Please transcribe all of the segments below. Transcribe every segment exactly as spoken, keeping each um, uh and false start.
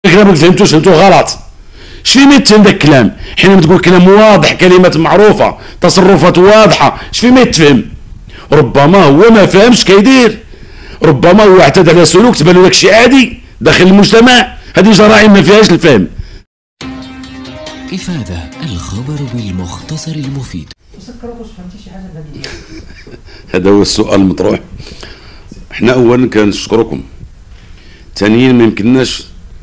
الكلام ما فهمتوش، فهمتوه غلط. شفي ما يتفهم ذاك الكلام؟ حينما تقول كلام واضح، كلمات معروفه، تصرفات واضحه، شفي ما يتفهم؟ ربما هو ما فهمش كيدير، ربما هو اعتاد على سلوك تبان له داك الشيء عادي داخل المجتمع. هذه جرائم ما فيهاش الفهم. إفادة الخبر بالمختصر المفيد. هذا هو السؤال المطروح. احنا اولا كنشكركم، ثانيا ما يمكنناش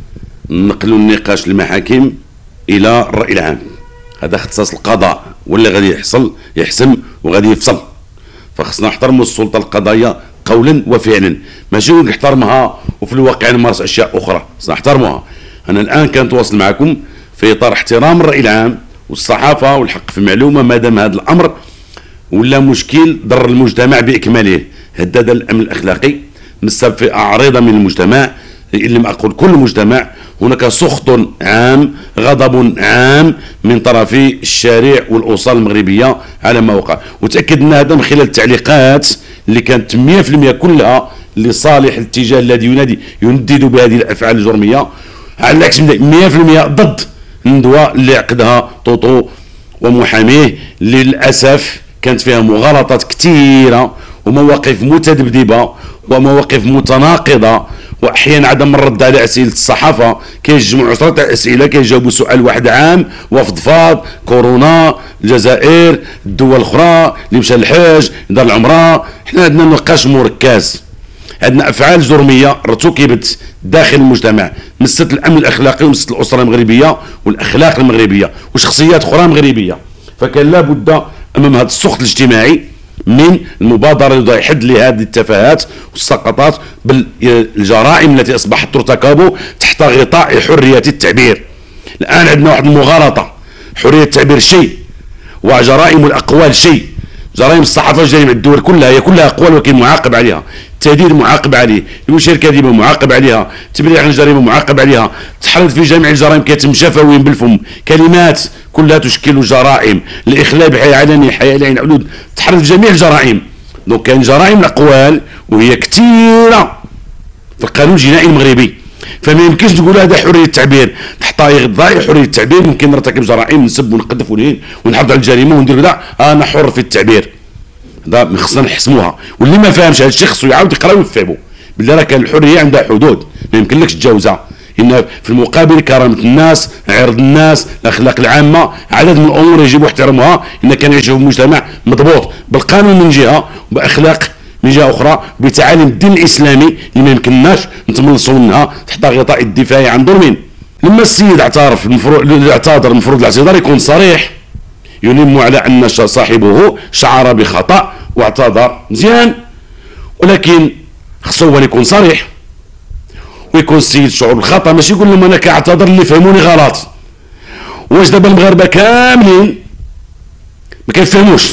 نقلوا النقاش للمحاكم الى الراي العام. هذا اختصاص القضاء، واللي غادي يحصل يحسم وغادي يفصل. فخصنا نحترموا السلطه القضائيه قولا وفعلا، ماشي نحترمها وفي الواقع نمارس اشياء اخرى. خصنا نحترموها. انا الان كنتواصل معكم في اطار احترام الراي العام والصحافه والحق في المعلومه، ما دام هذا الامر ولا مشكل ضر المجتمع باكمله، هدد الامن الاخلاقي، مسبب في اعرضه من المجتمع، ان لم اقل كل المجتمع. هناك سخط عام، غضب عام من طرف الشارع والاوصال المغربيه على ما وقع، وتاكد ان هذا من خلال التعليقات اللي كانت مئة في المئة كلها لصالح الاتجاه الذي ينادي يندد بهذه الافعال الجرميه، على العكس مئة في المئة ضد الندوه اللي عقدها طوطو ومحاميه. للاسف كانت فيها مغالطات كثيره ومواقف متذبذبه ومواقف متناقضه، واحيانا عدم الرد على اسئله الصحافه. كيجمعوا عشرة اسئله كيجاوبوا سؤال واحد عام وفضفاض، كورونا، الجزائر، الدول الاخرى، اللي مشى للحج، دار العمره. حنا عندنا نقاش مركز، عندنا افعال جرميه ارتكبت داخل المجتمع، مست الامن الاخلاقي ومست الاسره المغربيه والاخلاق المغربيه وشخصيات اخرى مغربيه. فكان لابد امام هذا السخط الاجتماعي من المبادره لوضع حد لهذه التفاهات والسقطات بالجرائم التي اصبحت ترتكب تحت غطاء حريه التعبير. الان عندنا واحد المغالطه، حريه التعبير شيء وجرائم الاقوال شيء. جرائم الصحافه جريمه الدول كلها هي كلها اقوال ولكن معاقب عليها، التهديد معاقب عليه، المشير كاذبه معاقب عليها، تبرير عن الجريمه معاقب عليها، تحرض في جميع الجرائم كيتم شفوي بالفم، كلمات كلها تشكل جرائم، الاخلاء بحياه علني، حياه العين حدود، تحرض في جميع الجرائم. دونك كاين جرائم الاقوال وهي كثيره في القانون الجنائي المغربي، فما يمكنش تقول هذا حريه التعبير. تحت غطاء حريه التعبير ممكن نرتكب جرائم، نسب ونقذف ونهين ونحافظ على الجريمه وندير كذا، انا حر في التعبير. هذا خصنا نحسموها، واللي ما فاهمش هذا الشيء خصو يعاود يقرا ويفهمو بالله. راه كان الحريه عندها حدود ما يمكنلكش تجاوزها، ان في المقابل كرامه الناس، عرض الناس، الاخلاق العامه، عدد من الامور يجب احترامها. ان كان يعيش في مجتمع مضبوط بالقانون من جهه وباخلاق من جهه اخرى، بتعاليم الدين الاسلامي اللي ما يمكنناش نتملصوا منها تحت غطاء الدفاع عن ظلم. لما السيد اعترف المفروض اعتذر، المفروض الاعتذار يكون صريح، ينم على ان صاحبه شعر بخطا واعتذر مزيان، ولكن خصو هو يكون صريح ويكون السيد شعور بالخطا، ماشي يقول لهم انا كاعتذر اللي فهموني غلط. واش دابا المغاربه كاملين ما كيفهموش؟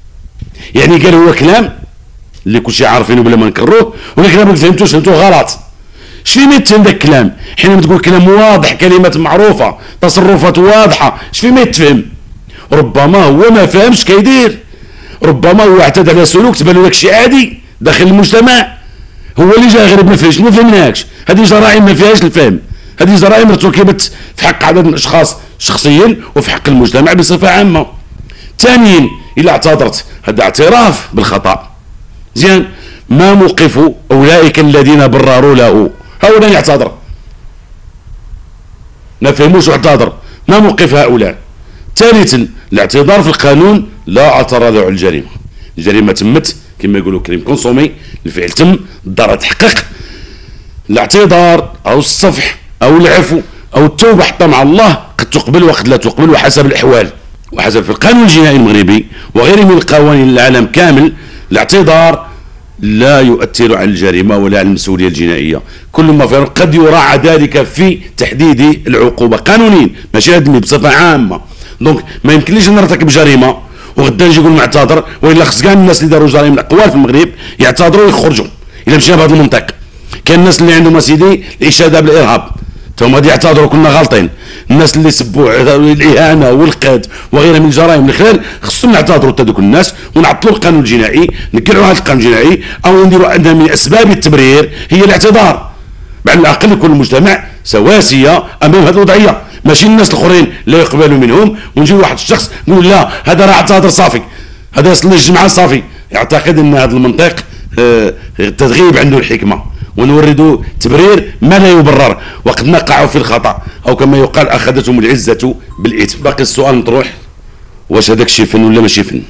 يعني قال هو كلام اللي كلشي عارفينه بلا ما نكروه، ولكن ما فهمتوش، فهمتوه غلط. شفي ما يتفهم ذاك الكلام؟ حينما تقول كلام واضح، كلمات معروفه، تصرفات واضحه، شفي ما يتفهم؟ ربما هو ما فهمش كيدير، ربما هو اعتاد على سلوك تبان له داك الشيء عادي داخل المجتمع. هو اللي جا غريب ما فهمش، ما فهمناكش. هذه جرائم ما فيهاش الفهم، هذه جرائم ارتكبت في حق عدد من الاشخاص شخصيا وفي حق المجتمع بصفه عامه. ثانيا الا اعتذرت هذا اعتراف بالخطا، زين. ما موقف اولئك الذين برروا له؟ هؤلاء يعتذر ما فهموش واعتذر، ما موقف هؤلاء؟ ثالثا الاعتذار في القانون لا اعتراض على الجريمه، الجريمه تمت كما يقولوا كريم كونسومي، الفعل تم، الضرر تحقق. الاعتذار او الصفح او العفو او التوبه حتى مع الله قد تقبل وقد لا تقبل وحسب الاحوال وحسب في القانون الجنائي المغربي وغيره من القوانين العالم كامل. الاعتذار لا يؤثر على الجريمه ولا على المسؤوليه الجنائيه، كل ما في قد يراعى ذلك في تحديد العقوبه قانونيا ماشي ادمي بصفه عامه. دونك ما يمكنليش نرتكب جريمه وغدا نجي نقول معتذر، والا خص كاع الناس اللي داروا جرائم الاقوال في المغرب يعتذروا ويخرجوا. الا مشينا بهذا المنطق، كاين الناس اللي عندهم اسيدي الاشاده بالارهاب ثم غادي يعتذروا كلنا غالطين. الناس اللي سبوا الاهانه والقتل وغيرها من الجرائم الخلال خصهم نعتذروا حتى دوك الناس ونعطلوا القانون الجنائي، نقلعوا هذا القانون الجنائي او نديروا عندنا من اسباب التبرير هي الاعتذار. على الاقل يكون المجتمع سواسيه امام هذه الوضعيه، ماشي الناس الاخرين لا يقبلوا منهم ونجي واحد الشخص نقول لا هذا راه اعتذر صافي، هذا يصلي الجمعه صافي. يعتقد ان هذا المنطق آه تغيب عنده الحكمه، ونورد تبرير ما لا يبرر، وقد نقع في الخطا او كما يقال اخذتهم العزه بالاثم. باقي السؤال مطروح، واش هذاك شي فن ولا ماشي فن؟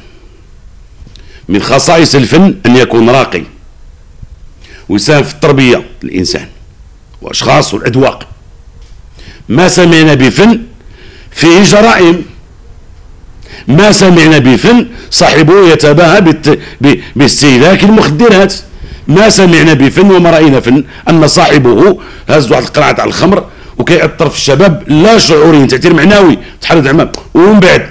من خصائص الفن ان يكون راقي ويساهم في التربيه الانسان واشخاص والاذواق. ما سمعنا بفن فيه جرائم، ما سمعنا بفن صاحبه يتباهى باستهلاك المخدرات، ما سمعنا بفن وما راينا فن ان صاحبه هاز واحد القرعه تاع الخمر وكيأثر في الشباب لا شعوريا، تاثير معنوي تحرض عمام، ومن بعد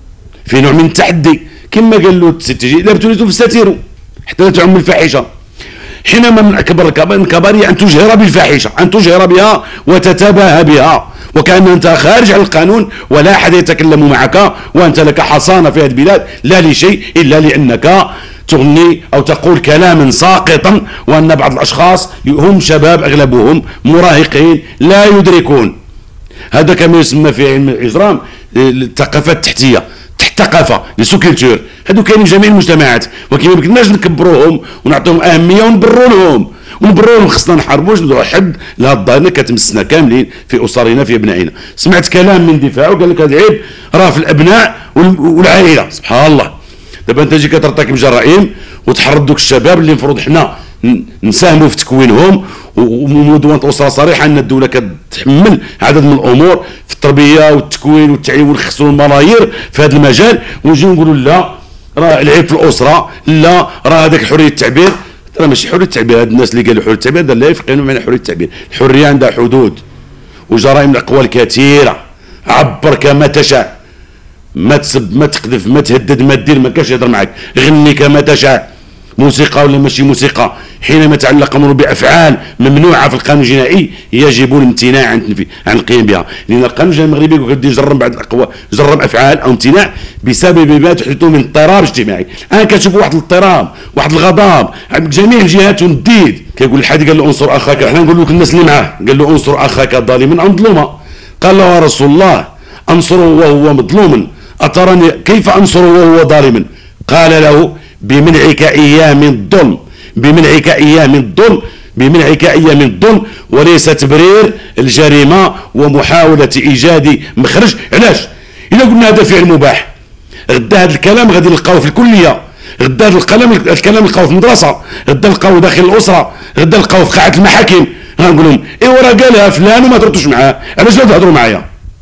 في نوع من التحدي كما قال له السيتيجي لا ابتليتم فاستتيروا حتى لا تعم الفاحشه. حينما من اكبر الكبائر ان تجهر بالفاحشه، ان تجهر بها وتتباهى بها وكأن انت خارج عن القانون ولا احد يتكلم معك وانت لك حصانه في هذه البلاد، لا لشيء الا لانك تغني او تقول كلاما ساقطا، وان بعض الاشخاص هم شباب اغلبهم مراهقين لا يدركون. هذا كما يسمى في علم الاجرام الثقافه التحتيه، تحت ثقافه لسوكيلتور، هذو كاينين في جميع المجتمعات، ولكن ما يمكنناش نكبروهم ونعطيهم اهميه ونبروا لهم ونبروا لهم. خصنا نحاربوش نديروا حد لهاد الظاهره كتمسنا كاملين في اسرنا في ابنائنا. سمعت كلام من دفاعه قال لك هذا العيب راه في الابناء والعائله. سبحان الله، دابا انت تجي كترتكب جرائم وتحرض دوك الشباب اللي المفروض حنا نساهموا في تكوينهم، ومدونه اسره صريحه ان الدوله كتحمل عدد من الامور في التربيه والتكوين والتعليم ونخصوا الملايير في هذا المجال، ونجيو نقولوا لا راه العيب في الاسره، لا راه هذاك حريه التعبير. راه ماشي حريه التعبير، هاد الناس اللي قالوا حريه التعبير هذا لا يفقهون معنى حريه التعبير. الحريه عندها حدود، وجرائم الاقوال كثيره، عبر كما تشاء، ما تسب ما تقذف ما تهدد ما دير، ما كاش يهضر معك، غني كما تشاء، موسيقى ولا ماشي موسيقى. حينما يتعلق الامر بافعال ممنوعه في القانون الجنائي يجب الامتناع عن عن القيام بها، لان القانون الجنائي المغربي يقول لك يجرم بعض الاقوال، يجرم افعال او امتناع بسبب ما تحدث من اضطراب اجتماعي. انا كنشوف واحد الاضطراب، واحد الغضب عند جميع الجهات ونديد. كيقول الحادي قال له انصر اخاك، حنا نقول لك الناس اللي معاه قال له انصر اخاك ظالما او مظلوما. قال له يا رسول الله انصره وهو مظلوم، أتراني كيف أنصره وهو ظالما؟ قال له بمنعك إياه من الظلم، بمنعك إياه من الظلم، بمنعك إياه من الظلم، وليس تبرير الجريمة ومحاولة إيجاد مخرج. علاش؟ إلا قلنا هذا فعل مباح، غدا هذا الكلام غادي نلقاوه في الكلية، غدا هذا الكلام الكلام نلقاوه في المدرسة، غدا نلقاوه داخل الأسرة، غدا نلقاوه في قاعة المحاكم. غنقول لهم إيوا راه قالها فلان وما تردوش معاه، علاش لا تهضروا معايا؟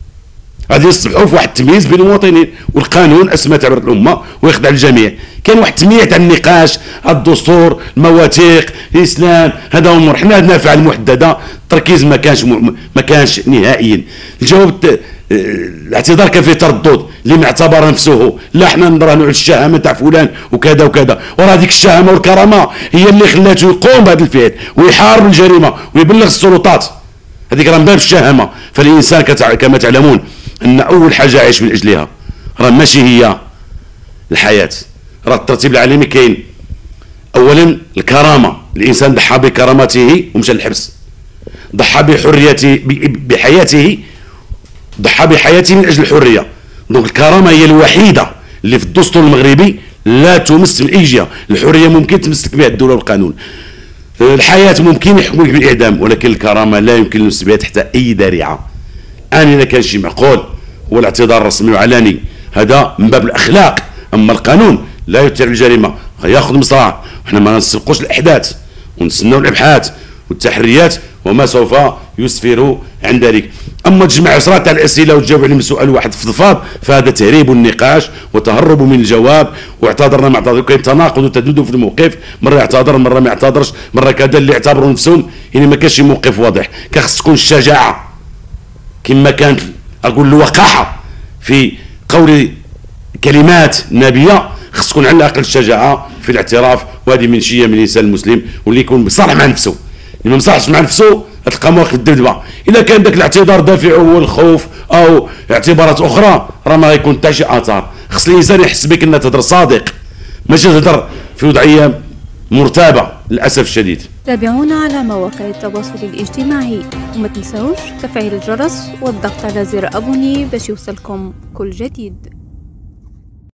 غادي يصبحوا في واحد التمييز بين المواطنين، والقانون اسمى تعبير الامه ويخضع للجميع. كان واحد التمييز تاع النقاش، الدستور، المواثيق، الاسلام، هذا هو الامور. حنا عندنا افعال محدده، التركيز ما كانش ما كانش نهائيا. الجواب الاعتذار كان فيه تردد، لمن اعتبر نفسه لا حنا نراهنوا على الشهامه تاع فلان وكذا وكذا، وراه هذيك الشهامه والكرامه هي اللي خلاته يقوم بهذا الفعل ويحارب الجريمه ويبلغ السلطات. هذيك راه من باب الشهامه. فالانسان كما تعلمون ان اول حاجه يعيش من اجلها راه ماشي هي الحياه، راه الترتيب العالمي كاين. اولا الكرامه، الانسان ضحى بكرامته ومشى للحبس، ضحى بحريته بحياته، ضحى بحياته من اجل الحريه. دونك الكرامه هي الوحيده اللي في الدستور المغربي لا تمس من اي جهه. الحريه ممكن تمسك بها الدوله والقانون، الحياه ممكن يحكمك بالاعدام، ولكن الكرامه لا يمكن المس بها تحت اي ذريعه. أنا إذا كان شي معقول هو الاعتذار الرسمي وعلاني، هذا من باب الأخلاق. أما القانون لا يتبع الجريمة، ياخذ مصراع، وحنا ما نسبقوش الأحداث ونستناو الأبحاث والتحريات وما سوف يسفر عن ذلك. أما تجمع عشرات تاع الأسئلة وتجاوب على سؤال واحد فضفاض فهذا تهريب النقاش وتهرب من الجواب. واعتذرنا ما اعتذر، كاين تناقض وتدود في الموقف، مرة يعتذر مرة ما يعتذرش، مرة كذا اللي يعتبروا نفسهم، يعني ما كانش موقف واضح. كخص تكون الشجاعة كما كانت اقول الوقاحه في قول كلمات نابيه، خص تكون على الاقل الشجاعه في الاعتراف، وهذه منشيه من الانسان المسلم، واللي يكون مصالح مع نفسه. اللي ما مصالحش مع نفسه تلقاه واقف الدبدبه. اذا كان ذاك الاعتذار دافعه هو الخوف او اعتبارات اخرى راه ما غيكون حتى شي اثار. خص الانسان يحس بك انك تهضر صادق، ماشي تهضر في وضعيه مرتابه للاسف الشديد. تابعونا على مواقع التواصل الاجتماعي، وما تنسوش تفعيل الجرس والضغط على زر أبوني باش يوصلكم كل جديد.